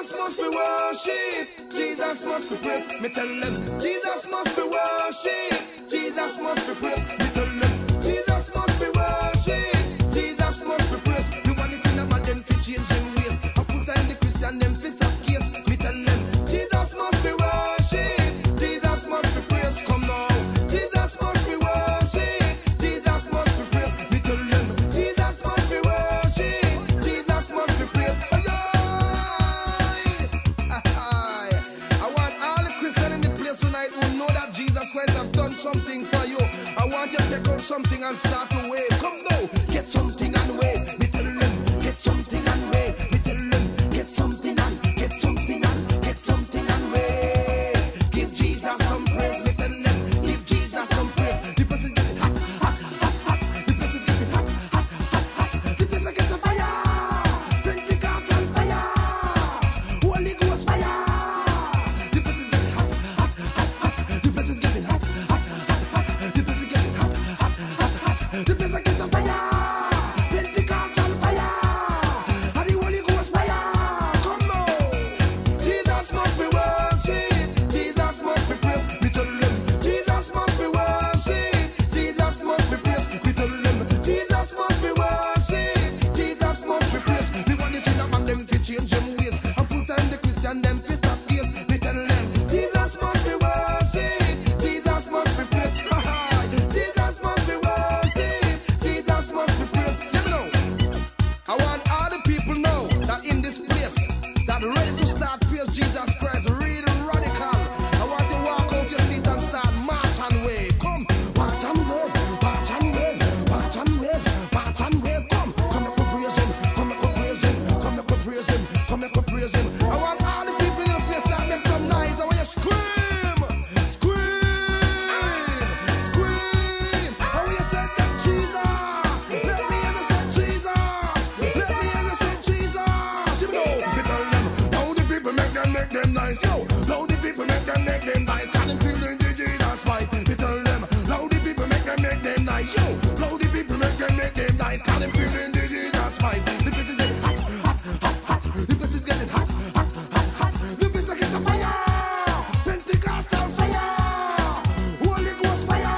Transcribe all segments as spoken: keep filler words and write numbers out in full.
Jesus must be worshipped. Jesus must be praised. Me tell them, Jesus must be worshipped. Jesus must be praised. Me tell them, Jesus must be worshipped. Jesus must be praised. You want to see about them to change them ways. A full time the Christian them fist up case. Me tell them, Jesus must be worshipped. Jesus must be praised. Come now, Jesus must be worshipped. Jesus must be praised. Me tell them, Jesus must be worshipped. Jesus must be praised. I want all the Christians in the place tonight who know that Jesus Christ have done something for you. I want you to take out something and start to wave. Come now, get something and wave. Me tell them, get something and wave. Me tell them, get something and get something and get something and wave. Give Jesus some praise. Me tell them, give Jesus some praise. The place is getting hot, hot, hot, hot. The place is getting hot, hot, hot, hot. The place is getting fire. Pentecostal fire. Holy Ghost fire. The place is getting hot, hot, hot, hot. The place is getting hot, hot, hot, hot. The place is getting hot, hot, hot, hot. The place is getting fire. Pentecostal fire. And the Holy Ghost fire. Come now. Jesus must be worshipped. Jesus must be praised. Me tell them, Jesus must be worshipped. Jesus must be praised. Me tell them, Jesus must be worshipped. Jesus must be praised. Me want to see them and them to change them ways. And full time the Christian them fist up case. Me tell them, Jesus must be worshipped. Jesus must be praised. Jesus must be worshipped. Jesus must be praised. Let me know. I want all the people know that in this place that ready to start praise Jesus Christ, really radical. I want you to walk out your seat and start march and wave. Come, march and wave, march and wave, march and wave, march and wave. Come, come up and praise him, come up and praise him, come up and praise him, come up and praise him. I want all the people in the place that make some noise. I want you to scream, scream, scream. I want you to say that Jesus. Let me hear you say Jesus. Let me hear you say Jesus. You know, people them, now the people make them make them nice. Yo, now the people make them make them nice. Can you feel the Jesus fight? You tell them, now the people make them make them nice. Yo, now the people make them make them nice. Can you feel the Jesus fight? The place is getting hot, hot, hot, hot. The place is getting hot, hot, hot, hot. The place is getting fire. Pentecostal fire. Holy Ghost fire.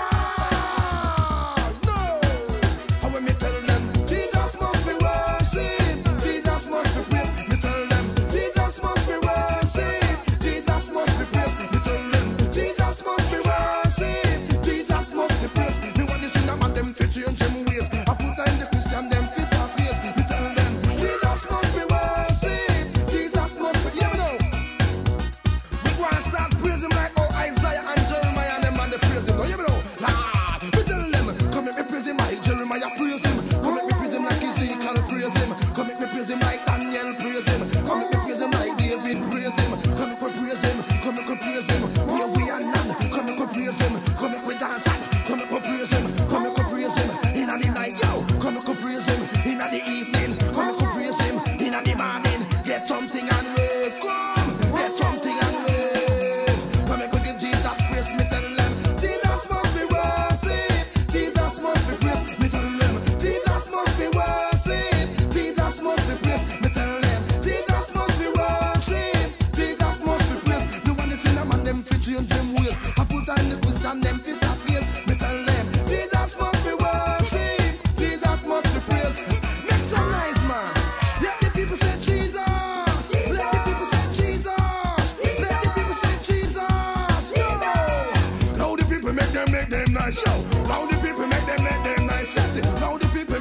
No. And when me tell them, Jesus must be worshipped. Jesus must be praised. Me tell them, Jesus must be worshipped. Jesus must be praised. Me tell them, Jesus must be worshipped. Jesus must be praised. Me want to see them and them to change them ways. I full time the Christian them fist up face. Me tell them, Jesus must be worshipped. Jesus must be. Yeah, me know. We want to start praising like how Isaiah and Jeremiah and them and they praise him. Now, you know, Lord, we tell them, come make me praise him like Jeremiah praise him. Come make me praise him like Ezekiel praise him. Come make me praise him like Daniel praise him. Come make me praise him like David praise him. Come make me praise him. Come make me praise him. Where we are none. Come make me praise him. Come make me dance. Come make me praise him. Come make me praise him. In the night, yo. Come make me praise him. In the evening. Come make me praise him. In the morning. Get something and wave. Come. Get something and wave. Come make me give Jesus praise. Me tell them, Jesus must be worshipped. Jesus must be praised. Me tell them, Jesus must be worshipped. Jesus must be praised. Me tell them, Jesus must be worshipped. Jesus must be praised. No one is in them and them fit change them ways. I full time the Christian them fit up here. Me tell them, Jesus must be worshipped. Jesus must be praised. Make some noise, man. Let the people say Jesus. Let the people say Jesus. Let the people say Jesus. Yo. Now the people make them make them nice. Yo. Now the people make them make them nice. Set it. Now the people